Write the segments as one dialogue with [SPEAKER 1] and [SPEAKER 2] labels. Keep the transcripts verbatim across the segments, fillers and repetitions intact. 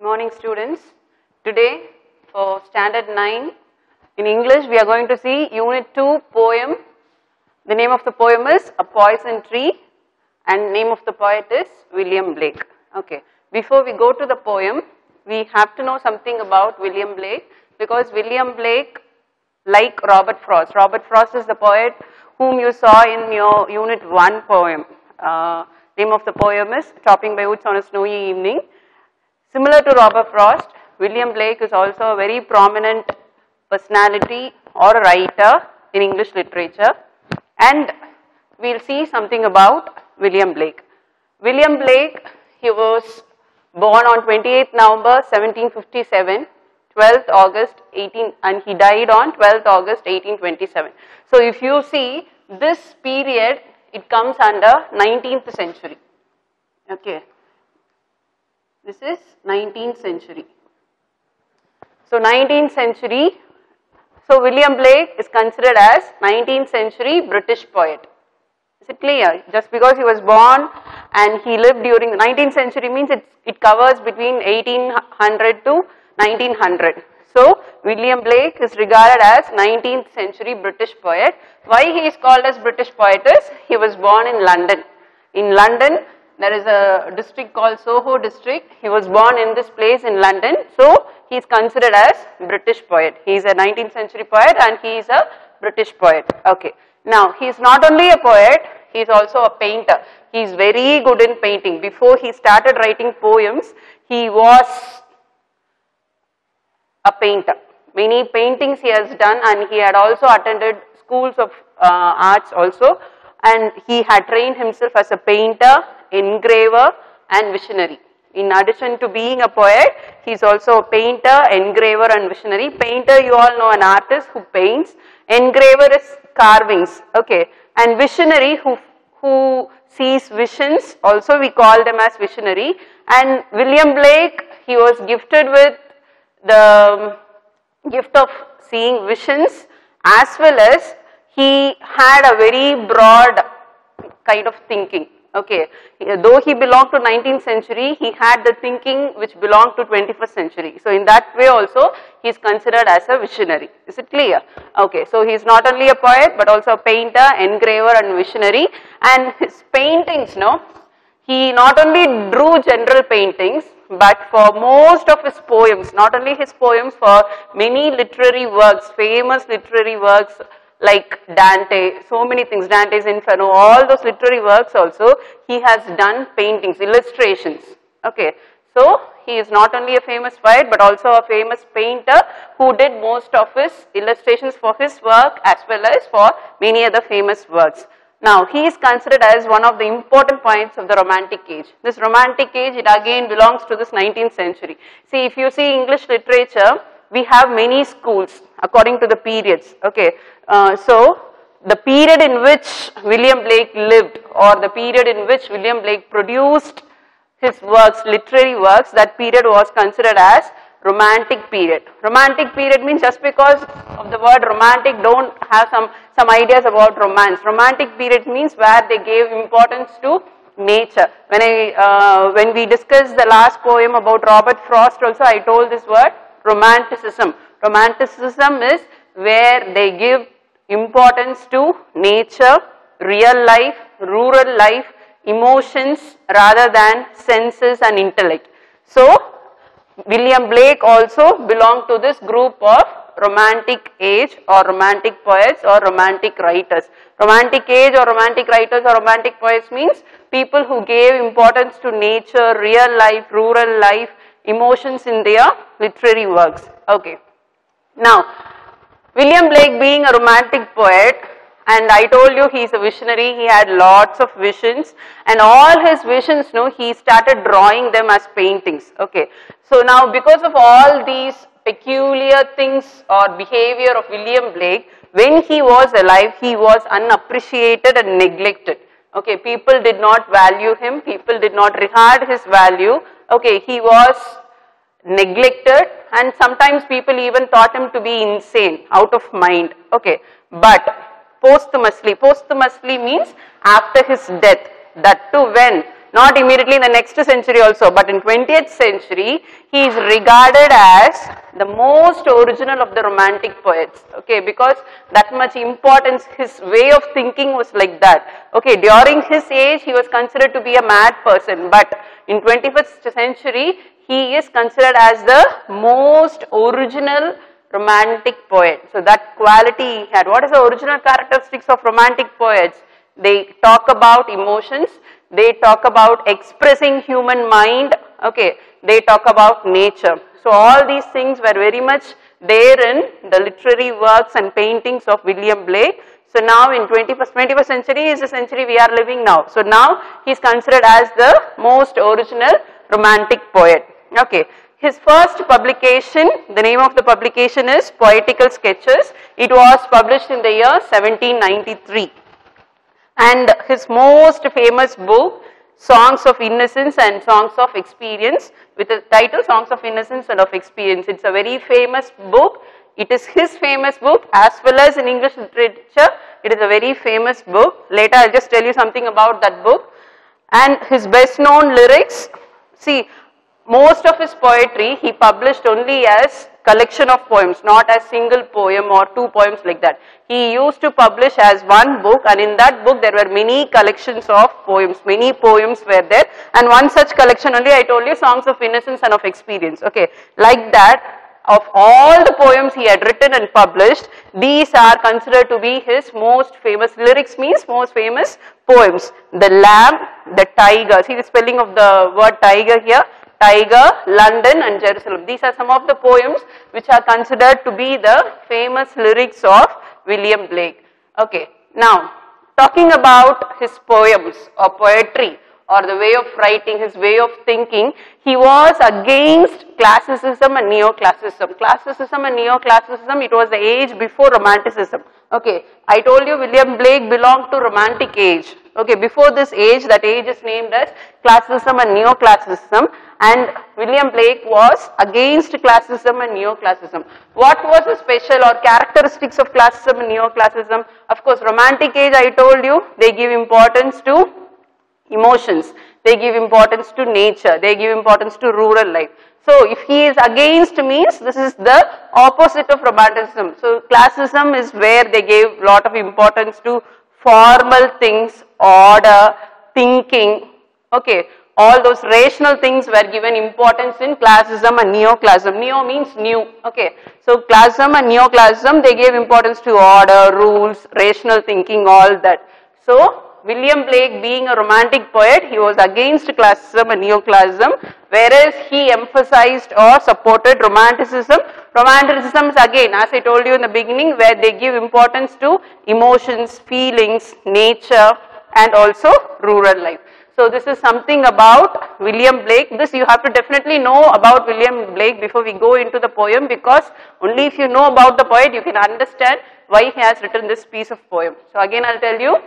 [SPEAKER 1] Morning students. Today for standard nine in English we are going to see unit two poem. The name of the poem is A Poison Tree and name of the poet is William Blake. Okay. Before we go to the poem, we have to know something about William Blake because William Blake, like Robert Frost, Robert Frost is the poet whom you saw in your unit one poem. Uh, name of the poem is Chopping by Woods on a Snowy Evening. Similar to Robert Frost, William Blake is also a very prominent personality or a writer in English literature, and we'll see something about William Blake. William Blake, he was born on twenty-eighth November seventeen fifty-seven, twelfth August eighteen, and he died on twelfth August eighteen twenty-seven. So if you see this period, it comes under nineteenth century. Okay. This is nineteenth century. So nineteenth century, so William Blake is considered as nineteenth century British poet. Is it clear? Just because he was born and he lived during the nineteenth century means it, it covers between eighteen hundred to nineteen hundred. So William Blake is regarded as nineteenth century British poet. Why he is called as British poet is he was born in London. In London, there is a district called Soho district. He was born in this place in London. So he is considered as British poet. He is a nineteenth century poet and he is a British poet. Okay. Now he is not only a poet, he is also a painter. He is very good in painting. Before he started writing poems, he was a painter. Many paintings he has done, and he had also attended schools of uh, arts also, and he had trained himself as a painter, engraver and visionary. In addition to being a poet, he is also a painter, engraver and visionary. Painter, you all know, an artist who paints. Engraver is carvings, okay, and visionary who, who sees visions, also we call them as visionary. And William Blake, he was gifted with the gift of seeing visions, as well as he had a very broad kind of thinking. Okay, though he belonged to nineteenth century, he had the thinking which belonged to twenty-first century. So in that way also, he is considered as a visionary. Is it clear? Okay, so he is not only a poet, but also a painter, engraver and visionary. And his paintings, no, he not only drew general paintings, but for most of his poems, not only his poems, for many literary works, famous literary works, like Dante, so many things, Dante's Inferno, all those literary works also, he has done paintings, illustrations. Okay, so he is not only a famous poet, but also a famous painter who did most of his illustrations for his work as well as for many other famous works. Now, he is considered as one of the important points of the Romantic age. This Romantic age, it again belongs to this nineteenth century. See, if you see English literature, we have many schools according to the periods. Okay, uh, so the period in which William Blake lived, or the period in which William Blake produced his works, literary works, that period was considered as Romantic period. Romantic period means, just because of the word romantic, don't have some, some ideas about romance. Romantic period means where they gave importance to nature. When I, uh, when we discussed the last poem about Robert Frost also, I told this word, romanticism. Romanticism is where they give importance to nature, real life, rural life, emotions rather than senses and intellect. So, William Blake also belonged to this group of Romantic age or romantic poets or romantic writers. Romantic age or romantic writers or romantic poets means people who gave importance to nature, real life, rural life, emotions in their literary works. Okay. Now, William Blake being a romantic poet, and I told you he is a visionary, he had lots of visions, and all his visions, no, he started drawing them as paintings. Okay. So now, because of all these peculiar things or behavior of William Blake, when he was alive, he was unappreciated and neglected. Okay, people did not value him, people did not regard his value. Okay, he was neglected, and sometimes people even thought him to be insane, out of mind. Okay, but posthumously, posthumously means after his death, that too when not immediately in the next century also, but in twentieth century, he is regarded as the most original of the romantic poets, okay, because that much importance, his way of thinking was like that, okay. During his age, he was considered to be a mad person, but in twenty-first century, he is considered as the most original romantic poet. So that quality he had. What is the original characteristics of romantic poets? They talk about emotions, they talk about expressing human mind, okay, they talk about nature. So all these things were very much there in the literary works and paintings of William Blake. So now in twenty-first, twenty-first century is the century we are living now. So now he is considered as the most original romantic poet, okay. His first publication, the name of the publication is Poetical Sketches. It was published in the year seventeen ninety-three. And his most famous book, Songs of Innocence and Songs of Experience, with the title Songs of Innocence and of Experience. It's a very famous book. It is his famous book as well as in English literature. It is a very famous book. Later I'll just tell you something about that book. And his best known lyrics, see, most of his poetry he published only as collection of poems, not as single poem or two poems like that. He used to publish as one book, and in that book there were many collections of poems, many poems were there, and one such collection only I told you, Songs of Innocence and of Experience, okay. Like that, of all the poems he had written and published, these are considered to be his most famous, lyrics means most famous poems. The Lamb, the Tiger, see the spelling of the word tiger here, Tiger, London and Jerusalem. These are some of the poems which are considered to be the famous lyrics of William Blake. Okay, now talking about his poems or poetry or the way of writing, his way of thinking, he was against classicism and neoclassicism. Classicism and neoclassicism, it was the age before romanticism. Okay, I told you William Blake belonged to romantic age. Okay, before this age, that age is named as classicism and neoclassicism, and William Blake was against classicism and neoclassicism. What was the special or characteristics of classicism and neoclassicism? Of course, romantic age, I told you, they give importance to emotions, they give importance to nature, they give importance to rural life. So if he is against means this is the opposite of romanticism. So classicism is where they gave lot of importance to formal things, order, thinking, okay. All those rational things were given importance in classicism and neoclassicism. Neo means new, okay. So classicism and neoclassicism, they gave importance to order, rules, rational thinking, all that. So William Blake, being a romantic poet, he was against classicism and neoclassicism, whereas he emphasized or supported romanticism. Romanticism is again, as I told you in the beginning, where they give importance to emotions, feelings, nature and also rural life. So this is something about William Blake. This you have to definitely know about William Blake before we go into the poem, because only if you know about the poet you can understand why he has written this piece of poem. So again I'll tell you.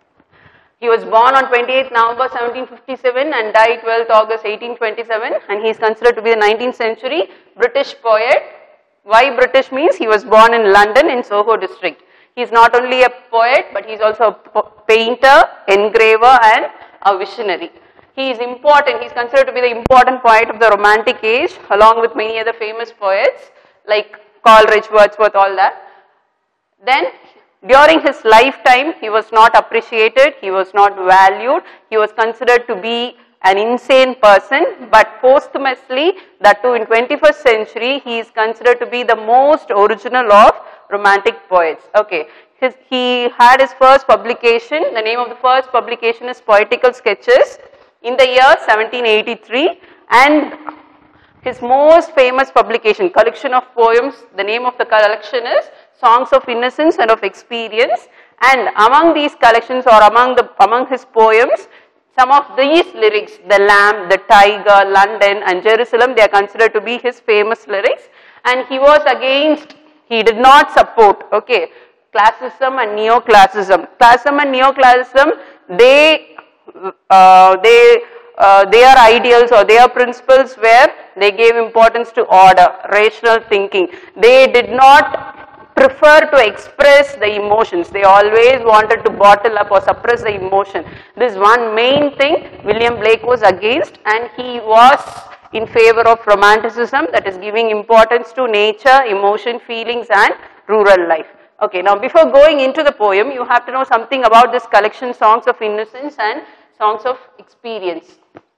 [SPEAKER 1] He was born on twenty-eighth November seventeen fifty-seven and died twelfth August eighteen twenty-seven, and he is considered to be the nineteenth century British poet. Why British means he was born in London in Soho district. He is not only a poet but he is also a painter, engraver and a visionary. He is important, he is considered to be the important poet of the romantic age along with many other famous poets like Coleridge, Wordsworth, all that. Then during his lifetime, he was not appreciated, he was not valued, he was considered to be an insane person, but posthumously, that too in twenty-first century, he is considered to be the most original of romantic poets. Okay, his, he had his first publication, the name of the first publication is Poetical Sketches in the year seventeen eighty-three, and his most famous publication, collection of poems, the name of the collection is Songs of Innocence and of Experience, and among these collections or among the among his poems, some of these lyrics, the Lamb, the Tiger, London and Jerusalem, they are considered to be his famous lyrics, and he was against, he did not support, okay, classicism and neoclassicism. Classicism and neoclassicism, they, uh, they, uh, their ideals or their principles were, they gave importance to order, rational thinking. They did not prefer to express the emotions. They always wanted to bottle up or suppress the emotion. This one main thing William Blake was against, and he was in favor of romanticism, that is giving importance to nature, emotion, feelings and rural life. Okay, now before going into the poem, you have to know something about this collection, Songs of Innocence and Songs of Experience.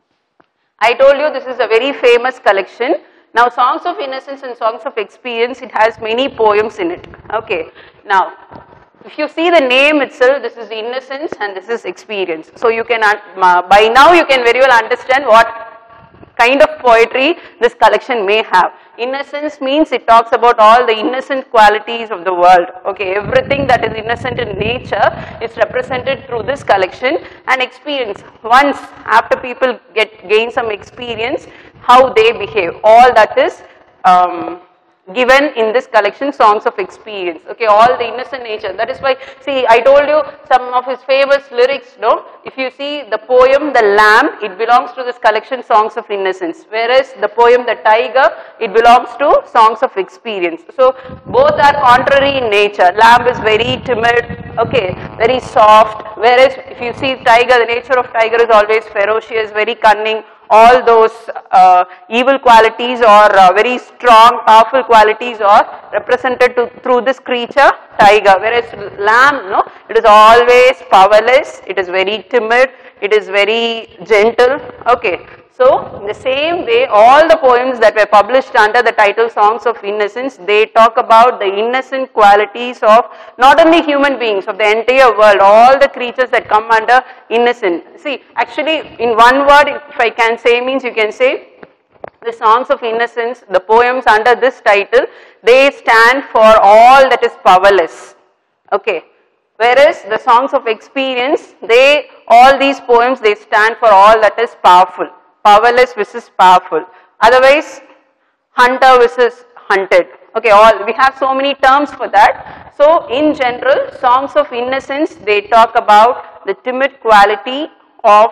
[SPEAKER 1] I told you this is a very famous collection. Now, Songs of Innocence and Songs of Experience, it has many poems in it. Okay. Now, if you see the name itself, this is innocence and this is experience. So, you can, uh, by now you can very well understand what kind of poetry this collection may have. Innocence means it talks about all the innocent qualities of the world. Okay, everything that is innocent in nature is represented through this collection. And experience, once after people get gain some experience, how they behave, all that is um, given in this collection, Songs of Experience. Okay, all the innocent nature. That is why, see, I told you some of his famous lyrics, no? If you see the poem, The Lamb, it belongs to this collection, Songs of Innocence. Whereas the poem, The Tiger, it belongs to Songs of Experience. So, both are contrary in nature. Lamb is very timid, okay, very soft. Whereas, if you see Tiger, the nature of Tiger is always ferocious, very cunning. All those uh, evil qualities or uh, very strong, powerful qualities are represented to, through this creature, tiger. Whereas lamb, no, it is always powerless, it is very timid, it is very gentle. Okay. So, in the same way, all the poems that were published under the title Songs of Innocence, they talk about the innocent qualities of not only human beings, of the entire world, all the creatures that come under innocent. See, actually, in one word, if I can say, means you can say, the Songs of Innocence, the poems under this title, they stand for all that is powerless. Okay. Whereas the Songs of Experience, they, all these poems, they stand for all that is powerful. Powerless versus powerful. Otherwise, hunter versus hunted. Okay, all we have so many terms for that. So, in general, Songs of Innocence, they talk about the timid quality of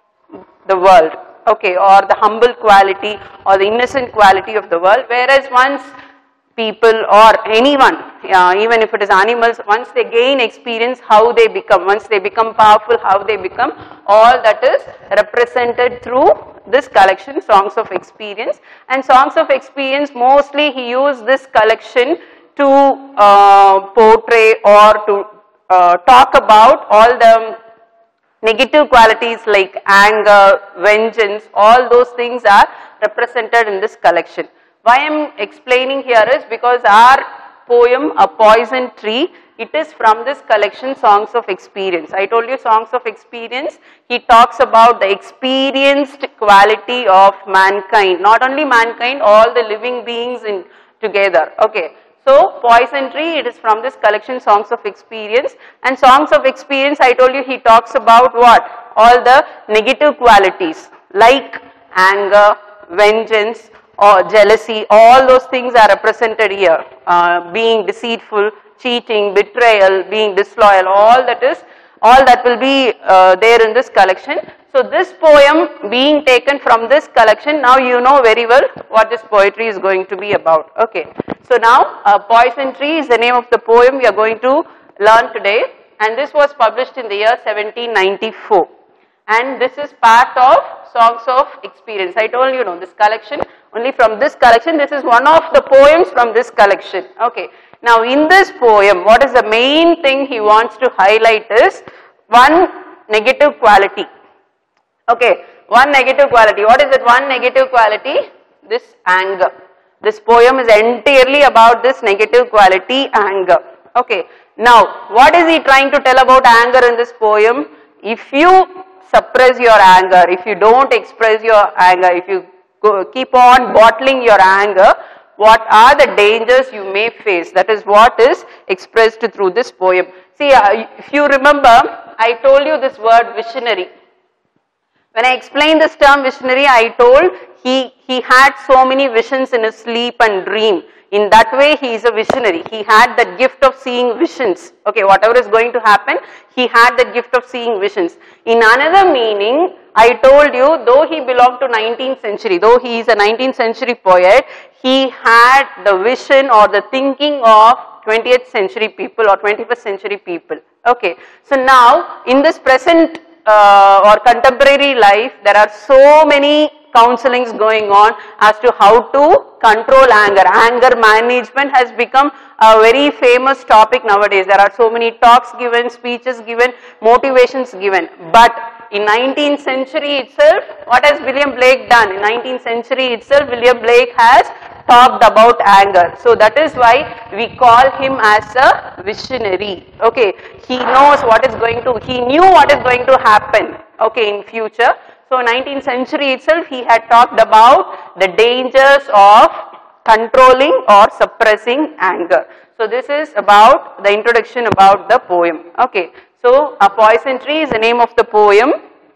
[SPEAKER 1] the world. Okay, or the humble quality or the innocent quality of the world. Whereas once people or anyone, uh, even if it is animals, once they gain experience, how they become, once they become powerful, how they become, all that is represented through this collection, Songs of Experience. And Songs of Experience, mostly he used this collection to uh, portray or to uh, talk about all the negative qualities like anger, vengeance, all those things are represented in this collection. Why I am explaining here is because our poem, A Poison Tree, it is from this collection, Songs of Experience. I told you Songs of Experience, he talks about the experienced quality of mankind, not only mankind, all the living beings in together. Okay. So, Poison Tree, it is from this collection, Songs of Experience. And Songs of Experience, I told you he talks about what? All the negative qualities like anger, vengeance, or jealousy, all those things are represented here. Uh, being deceitful, cheating, betrayal, being disloyal, all that is, all that will be uh, there in this collection. So, this poem being taken from this collection, now you know very well what this poetry is going to be about. Okay. So, now uh, Poison Tree is the name of the poem we are going to learn today, and this was published in the year seventeen ninety-four. And this is part of Songs of Experience. I told you, know, this collection, only from this collection, this is one of the poems from this collection. Okay. Now, in this poem, what is the main thing he wants to highlight is one negative quality. Okay. One negative quality. What is that one negative quality? This anger. This poem is entirely about this negative quality, anger. Okay. Now, what is he trying to tell about anger in this poem? If you suppress your anger, if you don't express your anger, if you go, keep on bottling your anger, what are the dangers you may face? That is what is expressed through this poem. See, uh, if you remember, I told you this word visionary. When I explained this term visionary, I told he, he had so many visions in his sleep and dream. In that way, he is a visionary. He had that gift of seeing visions. Okay, whatever is going to happen, he had that gift of seeing visions. In another meaning, I told you, though he belonged to nineteenth century, though he is a nineteenth century poet, he had the vision or the thinking of twentieth century people or twenty-first century people. Okay, so now in this present uh, or contemporary life, there are so many counselings going on as to how to control anger. Anger management has become a very famous topic nowadays. There are so many talks given, speeches given, motivations given. But in nineteenth century itself, what has William Blake done? In nineteenth century itself, William Blake has talked about anger. So that is why we call him as a visionary. Okay, he knows what is going to, he knew what is going to happen, okay, in future. So nineteenth century itself, he had talked about the dangers of controlling or suppressing anger. So this is about the introduction about the poem. Okay, so A Poison Tree is the name of the poem,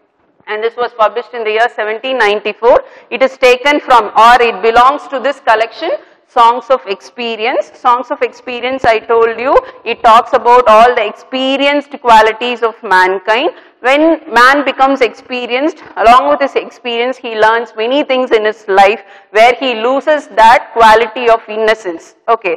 [SPEAKER 1] and this was published in the year seventeen ninety-four. It is taken from, or it belongs to this collection, Songs of Experience. Songs of Experience, I told you, it talks about all the experienced qualities of mankind. When man becomes experienced, along with his experience, he learns many things in his life where he loses that quality of innocence. Okay,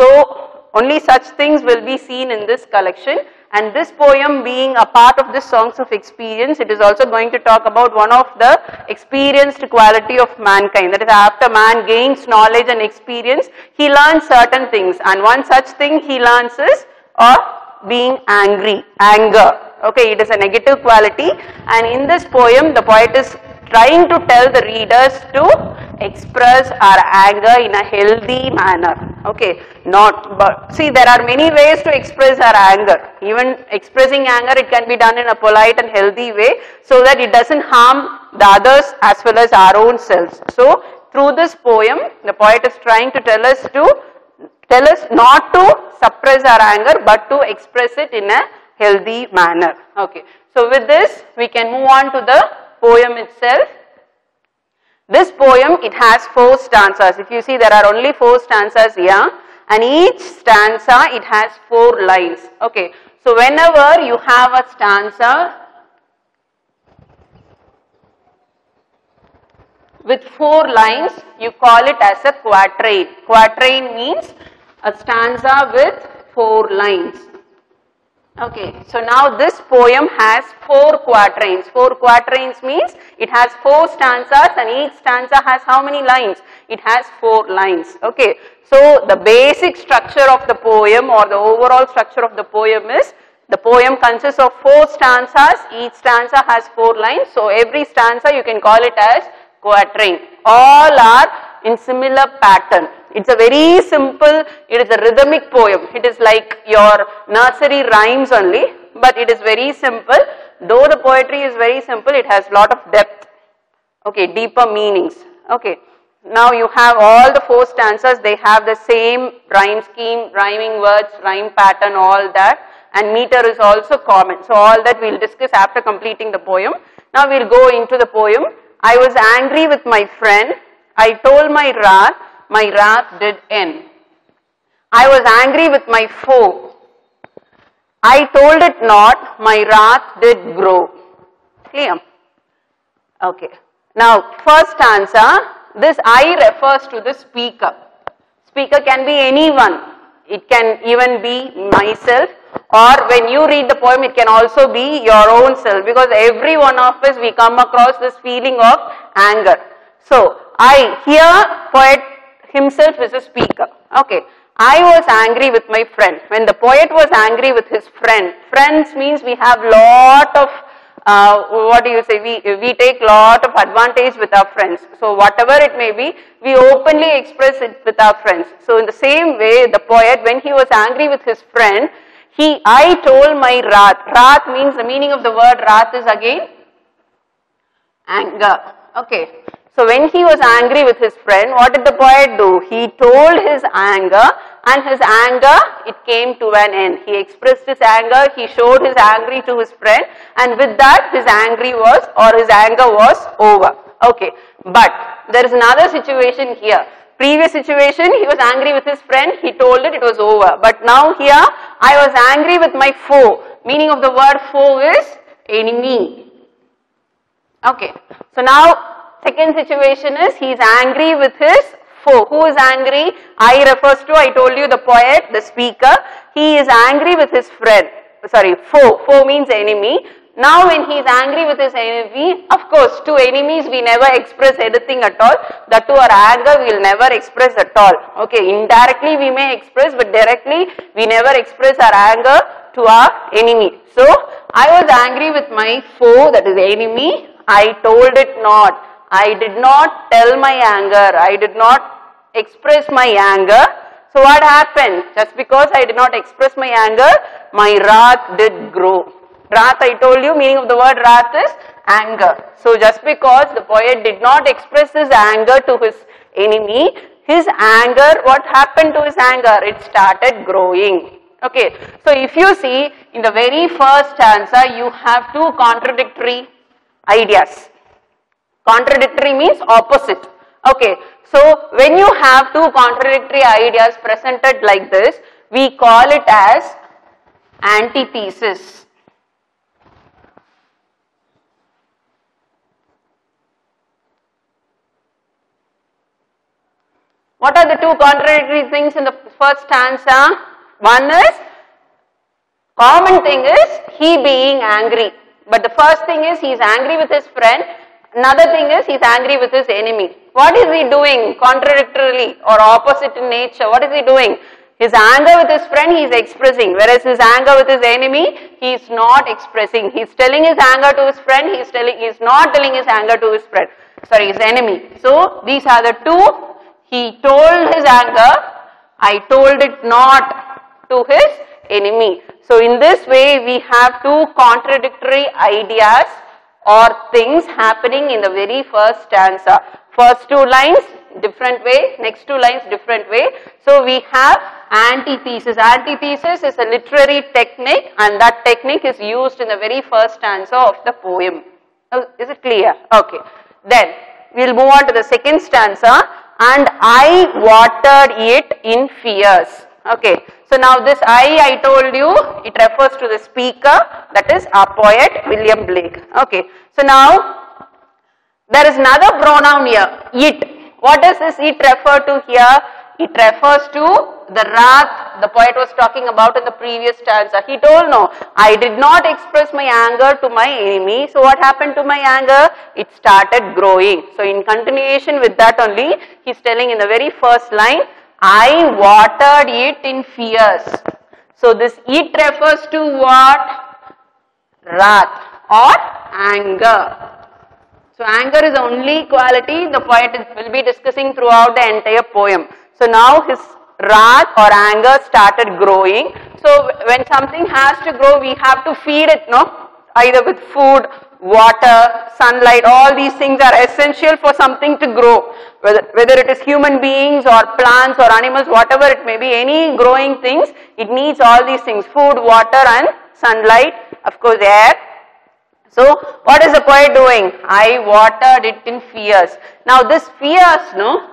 [SPEAKER 1] so only such things will be seen in this collection. And this poem being a part of this Songs of Experience, it is also going to talk about one of the experienced quality of mankind. That is, after man gains knowledge and experience, he learns certain things. And one such thing he learns is or being angry, anger. Okay, it is a negative quality. And in this poem, the poet is trying to tell the readers to express our anger in a healthy manner. Okay, not, but see, there are many ways to express our anger. Even expressing anger, it can be done in a polite and healthy way so that it doesn't harm the others as well as our own selves. So through this poem, the poet is trying to tell us to tell us not to suppress our anger but to express it in a healthy manner. Okay, so with this we can move on to the poem itself. This poem, it has four stanzas. If you see, there are only four stanzas here, and each stanza, it has four lines. Okay, so whenever you have a stanza with four lines, you call it as a quatrain. Quatrain means a stanza with four lines. Okay, so now this poem has four quatrains. Four quatrains means it has four stanzas, and each stanza has how many lines? It has four lines. Okay, so the basic structure of the poem or the overall structure of the poem is, the poem consists of four stanzas. Each stanza has four lines. So every stanza you can call it as quatrain. All are in similar pattern. It's a very simple, it is a rhythmic poem. It is like your nursery rhymes only, but it is very simple. Though the poetry is very simple, it has lot of depth, okay, deeper meanings. Okay, now you have all the four stanzas, they have the same rhyme scheme, rhyming words, rhyme pattern, all that, and meter is also common. So all that we'll discuss after completing the poem. Now we'll go into the poem. I was angry with my friend, I told my wrath, my wrath did end. I was angry with my foe, I told it not, my wrath did grow. Clear? Okay. Now first stanza, this I refers to the speaker. Speaker can be anyone. It can even be myself, or when you read the poem, it can also be your own self, because every one of us, we come across this feeling of anger. So I, here poet himself is a speaker. Okay, I was angry with my friend. When the poet was angry with his friend, friends means we have lot of uh, what do you say, we, we take lot of advantage with our friends. So whatever it may be, we openly express it with our friends. So in the same way, the poet, when he was angry with his friend, he, I told my wrath. Wrath means, the meaning of the word wrath is again anger. Okay. So when he was angry with his friend, what did the poet do? He told his anger, and his anger, it came to an end. He expressed his anger, he showed his anger to his friend, and with that his angry was, or his anger was over. Okay, but there is another situation here. Previous situation, he was angry with his friend, he told it, it was over. But now here, I was angry with my foe. Meaning of the word foe is enemy. Okay, so now second situation is he is angry with his foe. Who is angry? I refers to, I told you, the poet, the speaker. He is angry with his friend. Sorry, foe. Foe means enemy. Now when he is angry with his enemy, of course, to enemies we never express anything at all. That to our anger we will never express at all. Okay, indirectly we may express, but directly we never express our anger to our enemy. So, I was angry with my foe, that is enemy. I told it not. I did not tell my anger. I did not express my anger. So what happened? Just because I did not express my anger, my wrath did grow. Wrath, I told you, meaning of the word wrath is anger. So just because the poet did not express his anger to his enemy, his anger, what happened to his anger? It started growing. Okay, so if you see in the very first stanza, you have two contradictory ideas. Contradictory means opposite. Okay, so when you have two contradictory ideas presented like this, we call it as antithesis. What are the two contradictory things in the first stanza? One is, common thing is he being angry. But the first thing is he is angry with his friend. Another thing is he is angry with his enemy. What is he doing contradictorily or opposite in nature? What is he doing? His anger with his friend he is expressing, whereas his anger with his enemy he is not expressing. He is telling his anger to his friend, he is telling he is not telling his anger to his friend. Sorry, his enemy. So these are the two. He told his anger, I told it not to his enemy. So in this way we have two contradictory ideas or things happening in the very first stanza. First two lines different way, next two lines different way. So we have antithesis. Antithesis is a literary technique and that technique is used in the very first stanza of the poem. Is it clear? Okay. Then we will move on to the second stanza. And I watered it in fears. Okay. So now this I, I told you, it refers to the speaker, that is our poet William Blake. Okay. So now there is another pronoun here, it. What does this it refer to here? It refers to the wrath the poet was talking about in the previous stanza. He told, no, I did not express my anger to my enemy. So what happened to my anger? It started growing. So in continuation with that only, he is telling in the very first line, I watered it in fears. So this it refers to what? Wrath or anger. So anger is the only quality the poet will be discussing throughout the entire poem. So now his wrath or anger started growing. So when something has to grow, we have to feed it, no? Either with food, water, sunlight, all these things are essential for something to grow. Whether, whether it is human beings or plants or animals, whatever it may be, any growing things, it needs all these things, food, water and sunlight, of course air. So what is the poet doing? I watered it in fears. Now this fears, no?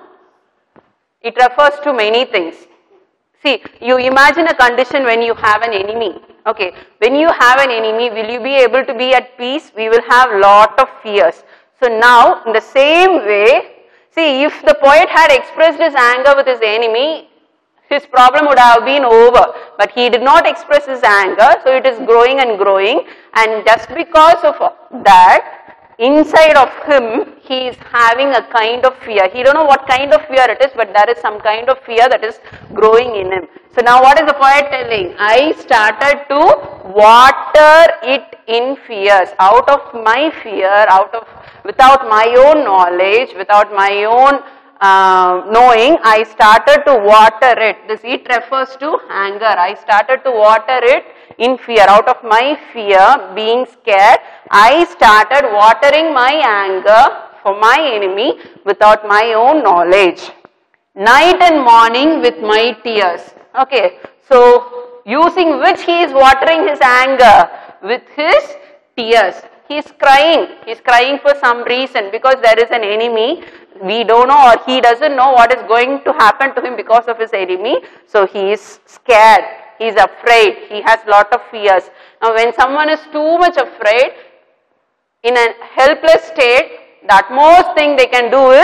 [SPEAKER 1] It refers to many things. See, you imagine a condition when you have an enemy. Okay, when you have an enemy, will you be able to be at peace? We will have lot of fears. So now, in the same way, see, if the poet had expressed his anger with his enemy, his problem would have been over. But he did not express his anger, so it is growing and growing. And just because of that, inside of him, he is having a kind of fear. He don't know what kind of fear it is, but there is some kind of fear that is growing in him. So now what is the poet telling? I started to water it in fears. Out of my fear, out of, without my own knowledge, without my own uh, knowing, I started to water it. This it refers to anger. I started to water it in fear. Out of my fear, being scared, I started watering my anger for my enemy without my own knowledge. Night and morning with my tears. Okay, so using which he is watering his anger? With his tears. He is crying. He is crying for some reason because there is an enemy. We don't know, or he doesn't know what is going to happen to him because of his enemy. So he is scared. He is afraid. He has lot of fears. Now when someone is too much afraid, in a helpless state, the utmost thing they can do is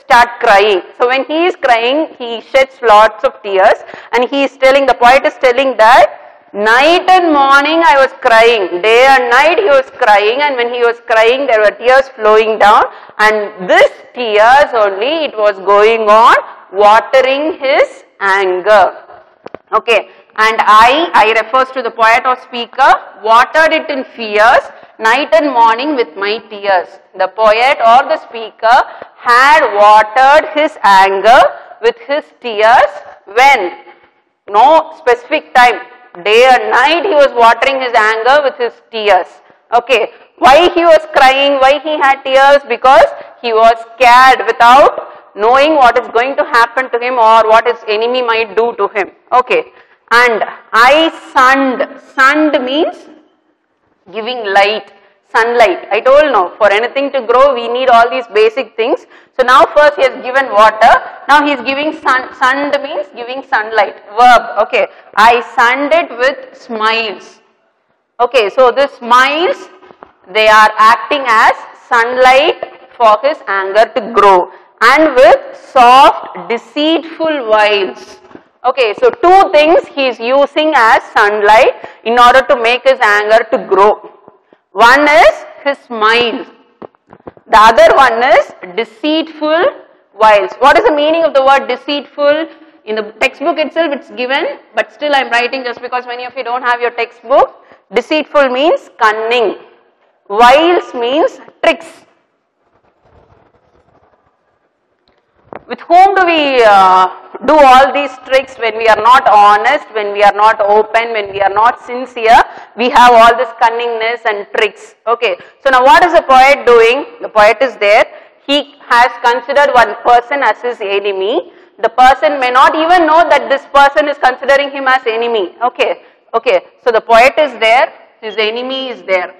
[SPEAKER 1] start crying. So when he is crying, he sheds lots of tears, and he is telling, the poet is telling that night and morning I was crying, day and night he was crying, and when he was crying there were tears flowing down, and this tears only, it was going on watering his anger. Okay, and I, I refers to the poet or speaker, watered it in fears, night and morning with my tears. The poet or the speaker had watered his anger with his tears when? No specific time. Day and night he was watering his anger with his tears. Okay, why he was crying, why he had tears? Because he was scared without knowing what is going to happen to him or what his enemy might do to him. Okay, and I sunned. Sunned means giving light, sunlight. I told no, for anything to grow we need all these basic things. So now first he has given water, now he is giving sun. Sunned means giving sunlight, verb. Okay, I sunned it with smiles. Okay, so the smiles, they are acting as sunlight for his anger to grow, and with soft deceitful wiles. Okay, so two things he is using as sunlight in order to make his anger to grow. One is his smile. The other one is deceitful wiles. What is the meaning of the word deceitful? In the textbook itself it's given, but still I am writing just because many of you don't have your textbook. Deceitful means cunning. Wiles means tricks. With whom do we uh, do all these tricks? When we are not honest, when we are not open, when we are not sincere, we have all this cunningness and tricks. Okay, so now what is the poet doing? The poet is there. He has considered one person as his enemy. The person may not even know that this person is considering him as enemy. Okay, okay, so the poet is there, his enemy is there.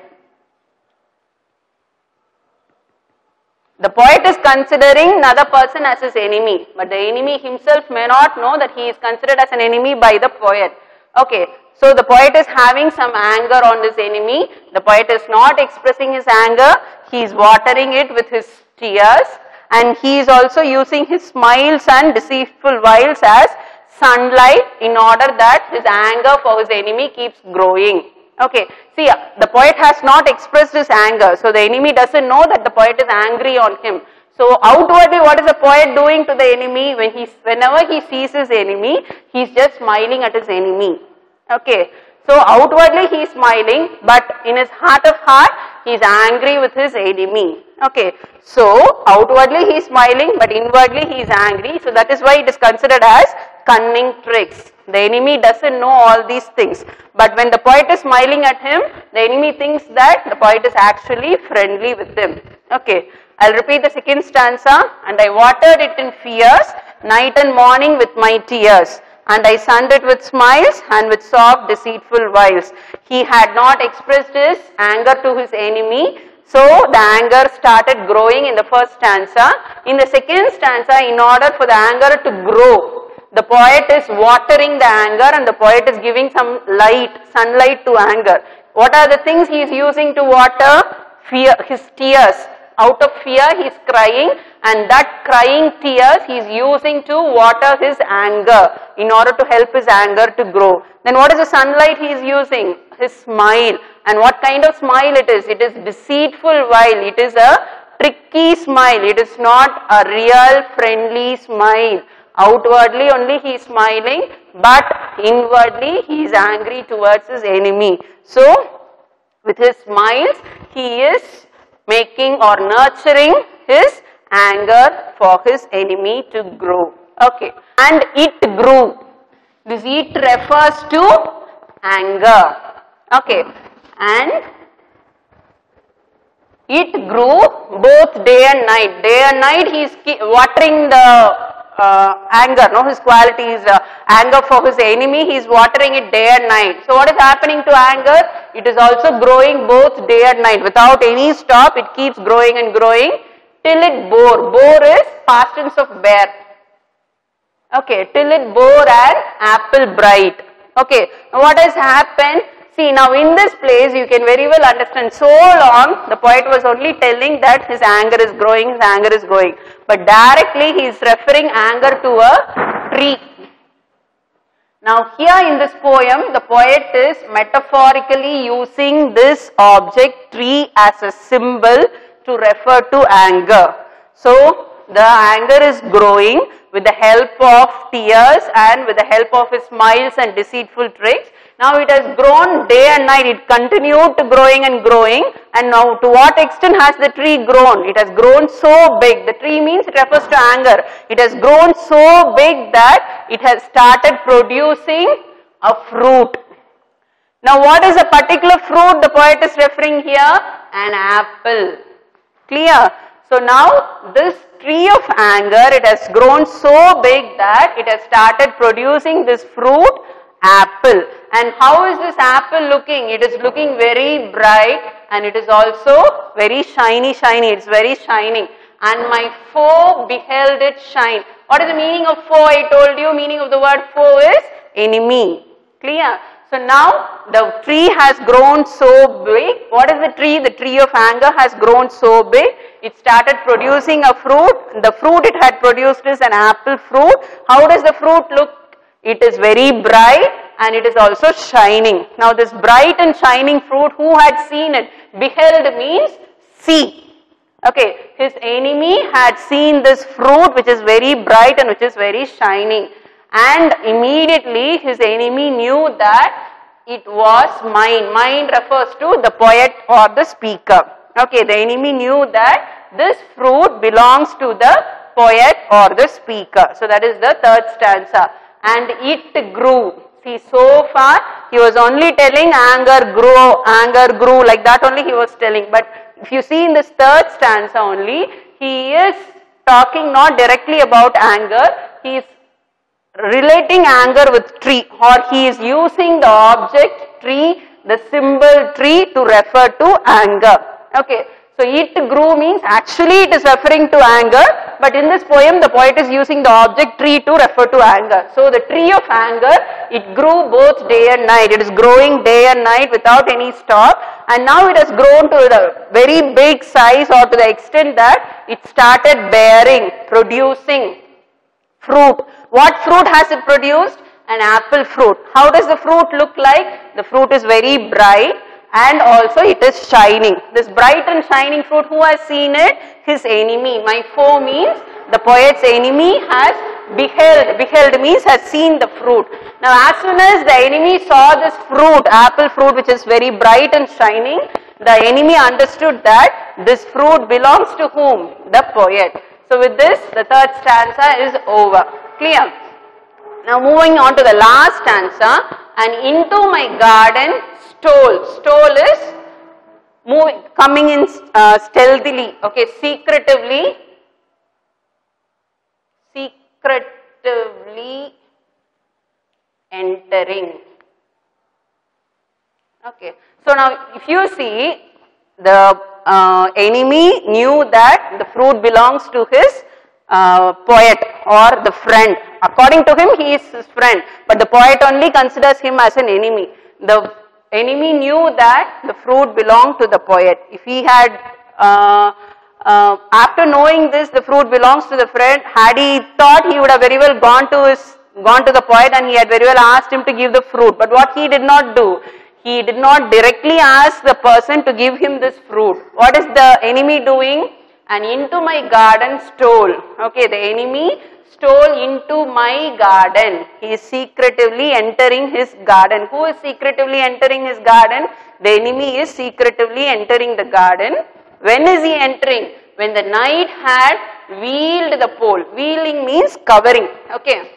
[SPEAKER 1] The poet is considering another person as his enemy, but the enemy himself may not know that he is considered as an enemy by the poet. Okay, so the poet is having some anger on this enemy. The poet is not expressing his anger, he is watering it with his tears, and he is also using his smiles and deceitful wiles as sunlight in order that his anger for his enemy keeps growing. Okay, see, the poet has not expressed his anger, so the enemy doesn't know that the poet is angry on him. So outwardly, what is the poet doing to the enemy? When he, whenever he sees his enemy, he is just smiling at his enemy. Okay, so outwardly he is smiling, but in his heart of heart, he is angry with his enemy. Okay, so outwardly he is smiling, but inwardly he is angry. So that is why it is considered as cunning tricks. The enemy doesn't know all these things, but when the poet is smiling at him, the enemy thinks that the poet is actually friendly with him. Okay, I'll repeat the second stanza. And I watered it in fears, night and morning with my tears, and I sunned it with smiles and with soft deceitful wiles. He had not expressed his anger to his enemy, so the anger started growing in the first stanza. In the second stanza, in order for the anger to grow, the poet is watering the anger, and the poet is giving some light, sunlight to anger. What are the things he is using to water? Fear, his tears. Out of fear he is crying, and that crying tears he is using to water his anger in order to help his anger to grow. Then what is the sunlight he is using? His smile. And what kind of smile it is? It is deceitful wile. It is a tricky smile. It is not a real friendly smile. Outwardly only he is smiling, but inwardly he is angry towards his enemy. So with his smiles he is making or nurturing his anger for his enemy to grow. Okay, and it grew. This it refers to anger. Okay, and it grew both day and night. Day and night he is watering the Uh, anger, no, his quality is uh, anger for his enemy, he is watering it day and night. So what is happening to anger? It is also growing both day and night. Without any stop, it keeps growing and growing till it bore. Bore is past tense of bear. Okay, till it bore an apple bright. Okay, now what has happened? See, now in this place you can very well understand, so long the poet was only telling that his anger is growing, his anger is growing. But directly he is referring anger to a tree. Now here in this poem, the poet is metaphorically using this object tree as a symbol to refer to anger. So the anger is growing with the help of tears and with the help of his smiles and deceitful tricks. Now it has grown day and night, it continued to growing and growing, and now to what extent has the tree grown? It has grown so big. The tree means it refers to anger. It has grown so big that it has started producing a fruit. Now what is a particular fruit the poet is referring here? An apple. Clear? So now this tree of anger, it has grown so big that it has started producing this fruit, apple. And how is this apple looking? It is looking very bright and it is also very shiny, shiny. It's very shining. And my foe beheld it shine. What is the meaning of foe? I told you, meaning of the word foe is enemy. Clear? So now the tree has grown so big. What is the tree? The tree of anger has grown so big. It started producing a fruit. The fruit it had produced is an apple fruit. How does the fruit look? It is very bright and it is also shining. Now this bright and shining fruit, who had seen it? Beheld means see. Okay, his enemy had seen this fruit which is very bright and which is very shining. And immediately his enemy knew that it was mine. Mine refers to the poet or the speaker. Okay, the enemy knew that this fruit belongs to the poet or the speaker. So that is the third stanza. And it grew. See, so far he was only telling anger grew, anger grew, like that only he was telling. But if you see in this third stanza only, he is talking not directly about anger, he is relating anger with tree, or he is using the object tree, the symbol tree to refer to anger. Okay. So it grew means actually it is referring to anger, but in this poem the poet is using the object tree to refer to anger. So the tree of anger, it grew both day and night. It is growing day and night without any stop, and now it has grown to the very big size, or to the extent that it started bearing, producing fruit. What fruit has it produced? An apple fruit. How does the fruit look like? The fruit is very bright. And also it is shining. This bright and shining fruit, who has seen it? His enemy. My foe means the poet's enemy has beheld. Beheld means has seen the fruit. Now as soon as the enemy saw this fruit, apple fruit which is very bright and shining, the enemy understood that this fruit belongs to whom? The poet. So with this, the third stanza is over. Clear? Now moving on to the last stanza. And into my garden stole. Stole is moving, coming in uh, stealthily, okay, secretively, secretively entering. Okay, so now if you see, the uh, enemy knew that the fruit belongs to his uh, poet or the friend. According to him, he is his friend, but the poet only considers him as an enemy. The enemy knew that the fruit belonged to the poet. If he had, uh, uh, after knowing this, the fruit belongs to the friend, had he thought, he would have very well gone to his, gone to the poet and he had very well asked him to give the fruit. But what he did not do, he did not directly ask the person to give him this fruit. What is the enemy doing? And into my garden stole. Okay, the enemy stole into my garden. He is secretively entering his garden. Who is secretively entering his garden? The enemy is secretively entering the garden. When is he entering? When the night had veiled the pole. Veiling means covering. Okay.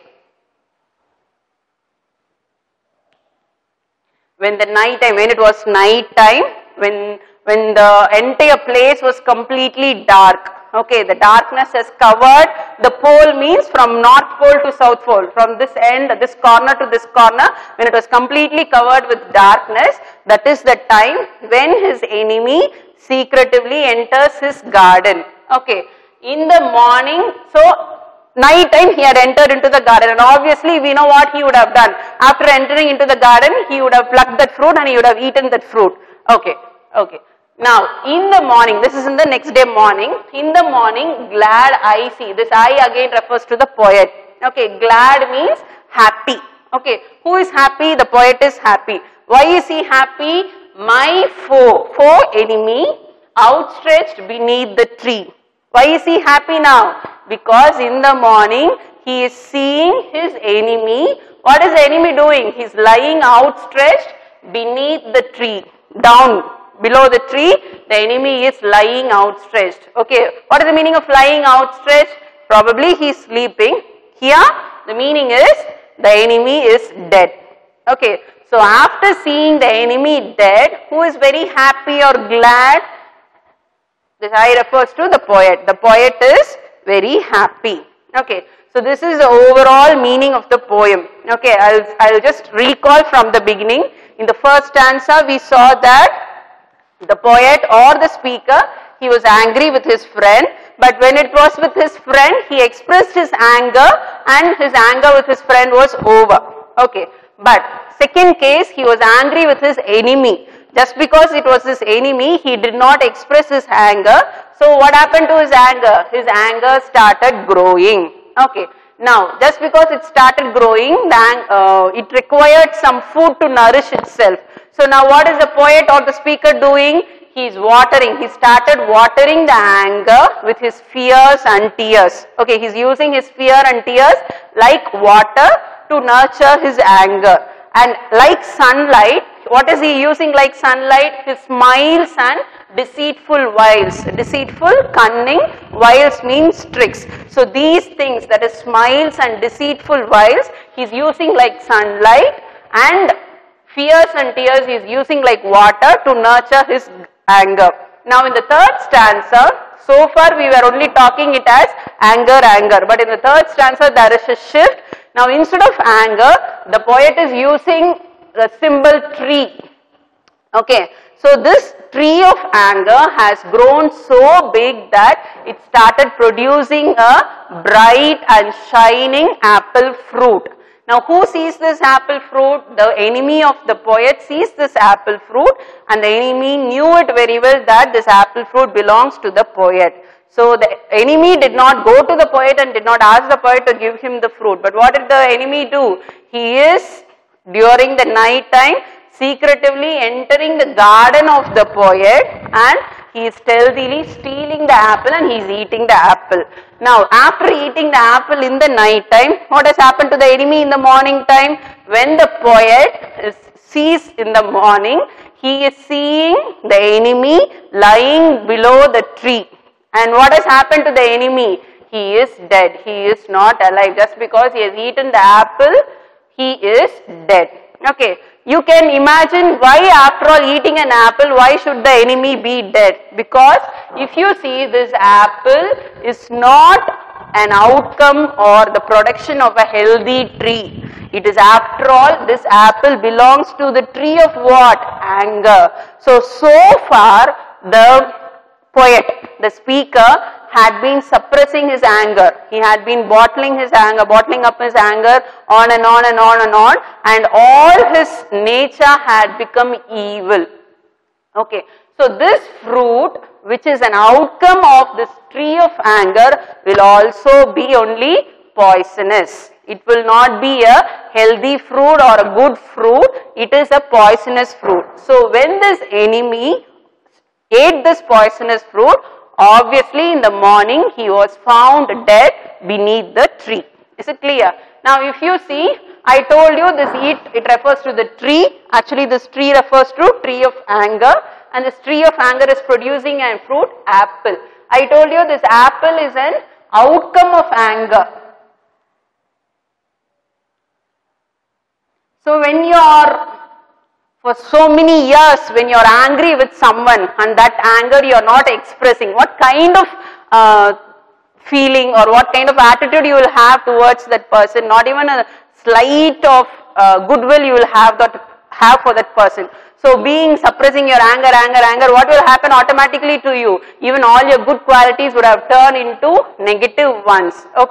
[SPEAKER 1] When the night time, when it was night time, when, when the entire place was completely dark. Okay, the darkness has covered the pole means from north pole to south pole, from this end, this corner to this corner, when it was completely covered with darkness, that is the time when his enemy secretively enters his garden. Okay, in the morning, so night time he had entered into the garden, and obviously we know what he would have done. after entering into the garden, he would have plucked that fruit and he would have eaten that fruit. Okay, okay. Now, in the morning, this is in the next day morning, in the morning, glad I see. This I again refers to the poet. Okay, glad means happy. Okay, who is happy? The poet is happy. Why is he happy? My foe, foe enemy, outstretched beneath the tree. Why is he happy now? Because in the morning, he is seeing his enemy. What is the enemy doing? He is lying outstretched beneath the tree. Down below the tree, the enemy is lying outstretched. Okay, what is the meaning of lying outstretched? Probably he is sleeping. Here, the meaning is the enemy is dead. Okay, so after seeing the enemy dead, who is very happy or glad? This I refers to the poet. The poet is very happy. Okay, so this is the overall meaning of the poem. Okay, I'll, I'll just recall from the beginning. In the first stanza, we saw that the poet or the speaker, he was angry with his friend, but when it was with his friend, he expressed his anger and his anger with his friend was over. Okay, but second case, he was angry with his enemy. Just because it was his enemy, he did not express his anger. So what happened to his anger? His anger started growing. Okay. Now, just because it started growing, then, uh, it required some food to nourish itself. So now what is the poet or the speaker doing? He is watering. He started watering the anger with his fears and tears. Okay, he is using his fear and tears like water to nurture his anger. And like sunlight, what is he using like sunlight? His smiles and deceitful wiles. Deceitful, cunning, wiles means tricks. So these things, that is smiles and deceitful wiles, he is using like sunlight, and fears and tears he is using like water to nurture his anger. Now in the third stanza, so far we were only talking it as anger, anger. But in the third stanza there is a shift. Now instead of anger, the poet is using the symbol tree. Okay, so this tree of anger has grown so big that it started producing a bright and shining apple fruit. Now who sees this apple fruit? The enemy of the poet sees this apple fruit, and the enemy knew it very well that this apple fruit belongs to the poet. So the enemy did not go to the poet and did not ask the poet to give him the fruit. But what did the enemy do? He is, during the night time, secretively entering the garden of the poet, and he is stealthily stealing the apple and he is eating the apple. Now after eating the apple in the night time, what has happened to the enemy in the morning time? When the poet is, sees in the morning, he is seeing the enemy lying below the tree. And what has happened to the enemy? He is dead. He is not alive. Just because he has eaten the apple, he is dead. Okay. You can imagine why after all eating an apple, why should the enemy be dead? Because if you see, this apple is not an outcome or the production of a healthy tree. It is, after all, this apple belongs to the tree of what? Anger. So, so far the poet, the speaker, had been suppressing his anger. He had been bottling his anger, bottling up his anger on and on and on and on, and all his nature had become evil. Okay, so this fruit, which is an outcome of this tree of anger, will also be only poisonous. It will not be a healthy fruit or a good fruit. It is a poisonous fruit. So when this enemy ate this poisonous fruit, obviously in the morning he was found dead beneath the tree. Is it clear? Now if you see, I told you this it, it refers to the tree. Actually this tree refers to tree of anger, and this tree of anger is producing a fruit, apple. I told you this apple is an outcome of anger. So when you are, for so many years, when you are angry with someone and that anger you are not expressing, what kind of uh, feeling or what kind of attitude you will have towards that person? Not even a slight of uh, goodwill you will have that have for that person. So being suppressing your anger, anger, anger, what will happen automatically to you? Even all your good qualities would have turned into negative ones. Okay.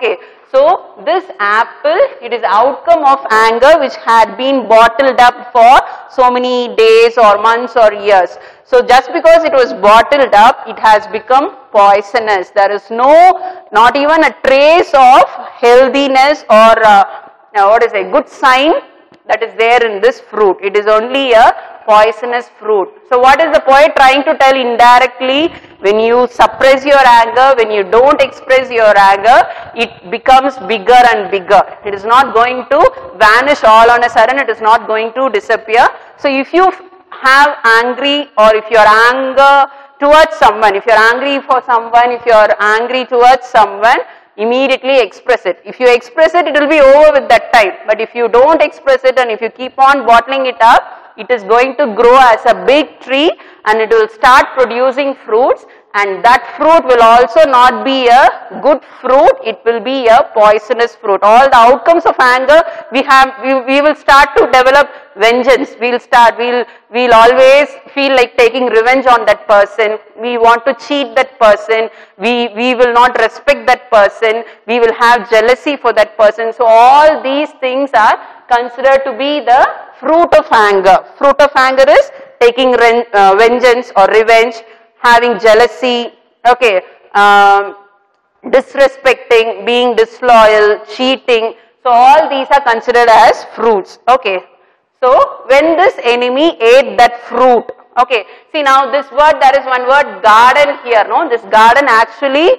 [SPEAKER 1] So this apple, it is outcome of anger which had been bottled up for so many days or months or years. So just because it was bottled up, it has become poisonous. There is no, not even a trace of healthiness or uh, what is a good sign that is there in this fruit. It is only a poisonous fruit. So what is the poet trying to tell indirectly? When you suppress your anger, when you don't express your anger, it becomes bigger and bigger. It is not going to vanish all on a sudden. It is not going to disappear. So if you have angry, or if your anger towards someone, if you're angry for someone, if you're angry towards someone, immediately express it. If you express it, it will be over with that time. But if you don't express it and if you keep on bottling it up, it is going to grow as a big tree and it will start producing fruits, and that fruit will also not be a good fruit, it will be a poisonous fruit. All the outcomes of anger, we have, we, we will start to develop vengeance. We'll start, we'll, we'll always feel like taking revenge on that person. We want to cheat that person. We, we will not respect that person. We will have jealousy for that person. So all these things are considered to be the fruit of anger. Fruit of anger is taking uh, vengeance or revenge, having jealousy, okay, um, disrespecting, being disloyal, cheating. So all these are considered as fruits. Okay. So when this enemy ate that fruit, okay, see now this word, there is one word garden here, no? This garden actually,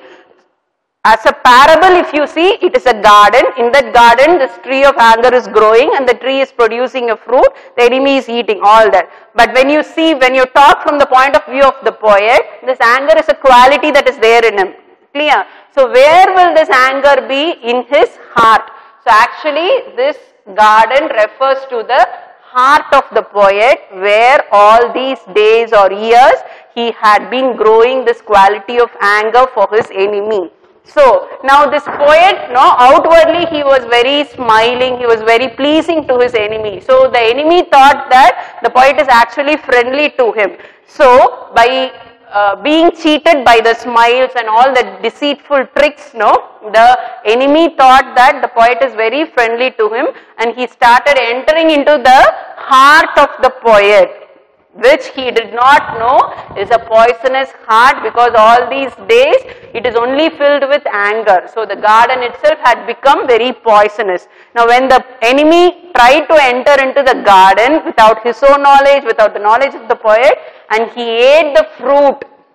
[SPEAKER 1] as a parable, if you see, it is a garden. In that garden, this tree of anger is growing and the tree is producing a fruit. The enemy is eating all that. But when you see, when you talk from the point of view of the poet, this anger is a quality that is there in him. Clear? So where will this anger be? In his heart. So actually, this garden refers to the heart of the poet, where all these days or years he had been growing this quality of anger for his enemy. So now this poet, no, outwardly he was very smiling, he was very pleasing to his enemy. So the enemy thought that the poet is actually friendly to him. So by uh, being cheated by the smiles and all the deceitful tricks, no, the enemy thought that the poet is very friendly to him, and he started entering into the heart of the poet, which he did not know is a poisonous heart, because all these days it is only filled with anger. So the garden itself had become very poisonous. Now when the enemy tried to enter into the garden without his own knowledge, without the knowledge of the poet, and he ate the fruit.